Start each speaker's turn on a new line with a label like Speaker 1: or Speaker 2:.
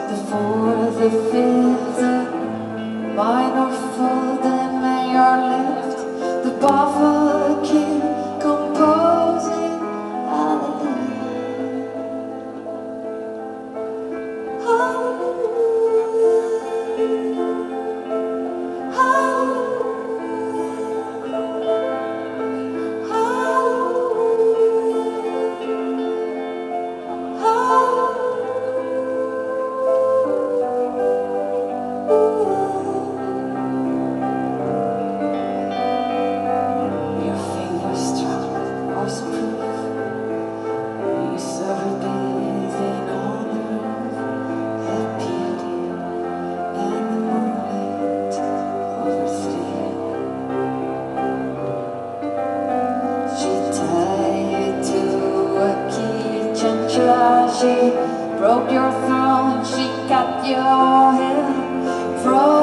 Speaker 1: The fourth, the fifth, the minor fall, the major lift, the baffled king composing hallelujah, hallelujah, hallelujah, hallelujah, your fingers strong or proof you serve in on the roof, have beauty and the moonlit overstay. She tied you to a kitchen chair, she broke your throne, she cut your hair from